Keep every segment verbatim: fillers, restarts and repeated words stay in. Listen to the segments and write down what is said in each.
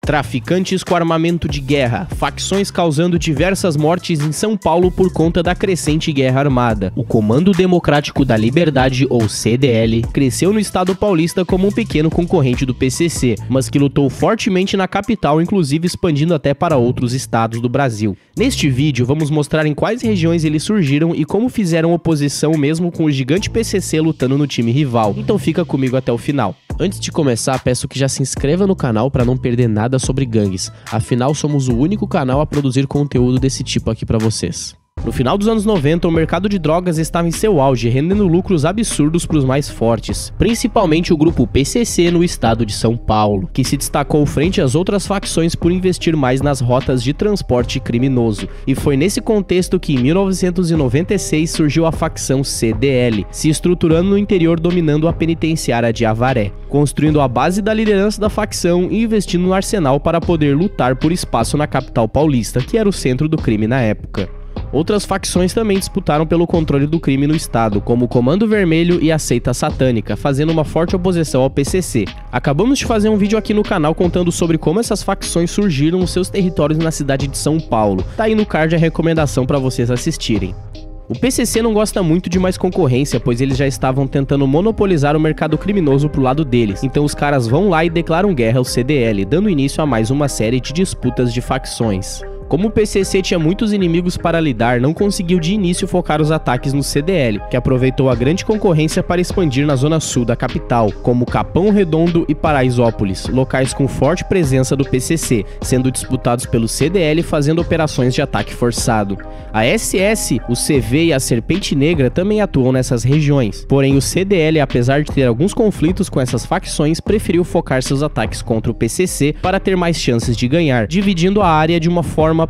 Traficantes com armamento de guerra, facções causando diversas mortes em São Paulo por conta da crescente guerra armada. O Comando Democrático da Liberdade, ou C D L, cresceu no estado paulista como um pequeno concorrente do P C C, mas que lutou fortemente na capital, inclusive expandindo até para outros estados do Brasil. Neste vídeo, vamos mostrar em quais regiões eles surgiram e como fizeram oposição mesmo com o gigante P C C lutando no time rival. Então fica comigo até o final. Antes de começar, peço que já se inscreva no canal para não perder nada sobre gangues, afinal somos o único canal a produzir conteúdo desse tipo aqui para vocês. No final dos anos noventa, o mercado de drogas estava em seu auge, rendendo lucros absurdos para os mais fortes, principalmente o grupo P C C no estado de São Paulo, que se destacou frente às outras facções por investir mais nas rotas de transporte criminoso. E foi nesse contexto que em mil novecentos e noventa e seis surgiu a facção C D L, se estruturando no interior dominando a penitenciária de Avaré, construindo a base da liderança da facção e investindo no arsenal para poder lutar por espaço na capital paulista, que era o centro do crime na época. Outras facções também disputaram pelo controle do crime no estado, como o Comando Vermelho e a Seita Satânica, fazendo uma forte oposição ao P C C. Acabamos de fazer um vídeo aqui no canal contando sobre como essas facções surgiram nos seus territórios na cidade de São Paulo. Tá aí no card a recomendação para vocês assistirem. O P C C não gosta muito de mais concorrência, pois eles já estavam tentando monopolizar o mercado criminoso pro lado deles, então os caras vão lá e declaram guerra ao C D L, dando início a mais uma série de disputas de facções. Como o P C C tinha muitos inimigos para lidar, não conseguiu de início focar os ataques no C D L, que aproveitou a grande concorrência para expandir na zona sul da capital, como Capão Redondo e Paraisópolis, locais com forte presença do P C C, sendo disputados pelo C D L fazendo operações de ataque forçado. A S S, o C V e a Serpente Negra também atuam nessas regiões, porém o C D L, apesar de ter alguns conflitos com essas facções, preferiu focar seus ataques contra o P C C para ter mais chances de ganhar, dividindo a área de uma forma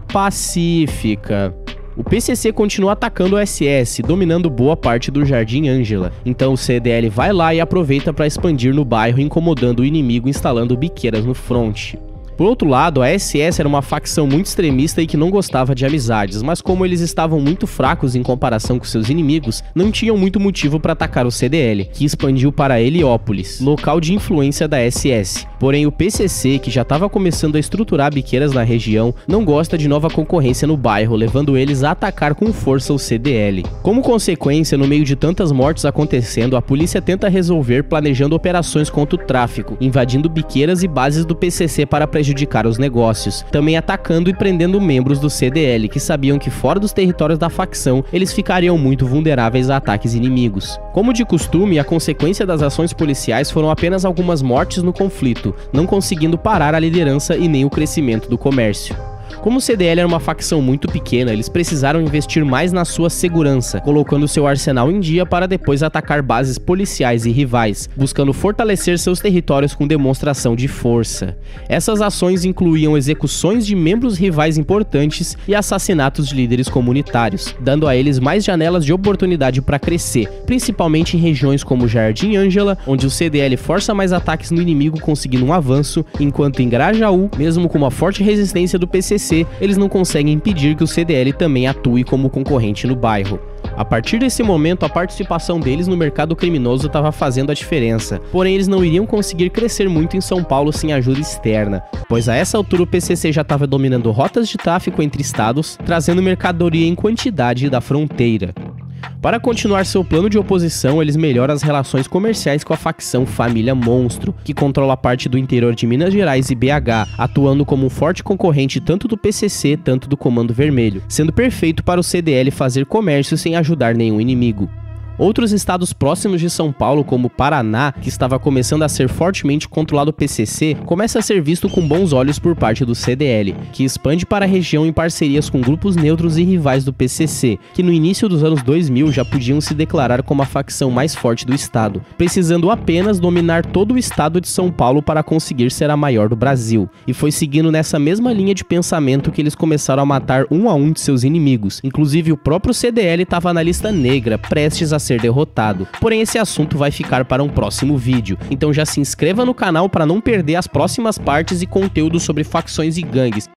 pacífica. O P C C continua atacando o S S, dominando boa parte do Jardim Ângela. Então o C D L vai lá e aproveita para expandir no bairro, incomodando o inimigo instalando biqueiras no fronte. Por outro lado, a S S era uma facção muito extremista e que não gostava de amizades, mas como eles estavam muito fracos em comparação com seus inimigos, não tinham muito motivo para atacar o C D L, que expandiu para Heliópolis, local de influência da S S. Porém, o P C C, que já estava começando a estruturar biqueiras na região, não gosta de nova concorrência no bairro, levando eles a atacar com força o C D L. Como consequência, no meio de tantas mortes acontecendo, a polícia tenta resolver planejando operações contra o tráfico, invadindo biqueiras e bases do P C C para prejudicar prejudicar os negócios, também atacando e prendendo membros do C D L que sabiam que fora dos territórios da facção eles ficariam muito vulneráveis a ataques inimigos. Como de costume, a consequência das ações policiais foram apenas algumas mortes no conflito, não conseguindo parar a liderança e nem o crescimento do comércio. Como o C D L era uma facção muito pequena, eles precisaram investir mais na sua segurança, colocando seu arsenal em dia para depois atacar bases policiais e rivais, buscando fortalecer seus territórios com demonstração de força. Essas ações incluíam execuções de membros rivais importantes e assassinatos de líderes comunitários, dando a eles mais janelas de oportunidade para crescer, principalmente em regiões como Jardim Ângela, onde o C D L força mais ataques no inimigo conseguindo um avanço, enquanto em Grajaú, mesmo com uma forte resistência do P C C, eles não conseguem impedir que o C D L também atue como concorrente no bairro. A partir desse momento, a participação deles no mercado criminoso estava fazendo a diferença, porém eles não iriam conseguir crescer muito em São Paulo sem ajuda externa, pois a essa altura o P C C já estava dominando rotas de tráfico entre estados, trazendo mercadoria em quantidade da fronteira. Para continuar seu plano de oposição, eles melhoram as relações comerciais com a facção Família Monstro, que controla parte do interior de Minas Gerais e B H, atuando como um forte concorrente tanto do P C C, tanto do Comando Vermelho, sendo perfeito para o C D L fazer comércio sem ajudar nenhum inimigo. Outros estados próximos de São Paulo, como Paraná, que estava começando a ser fortemente controlado pelo P C C, começa a ser visto com bons olhos por parte do C D L, que expande para a região em parcerias com grupos neutros e rivais do P C C, que no início dos anos dois mil já podiam se declarar como a facção mais forte do estado, precisando apenas dominar todo o estado de São Paulo para conseguir ser a maior do Brasil. E foi seguindo nessa mesma linha de pensamento que eles começaram a matar um a um de seus inimigos, inclusive o próprio C D L estava na lista negra, prestes a ser derrotado. Porém, esse assunto vai ficar para um próximo vídeo, então já se inscreva no canal para não perder as próximas partes e conteúdo sobre facções e gangues.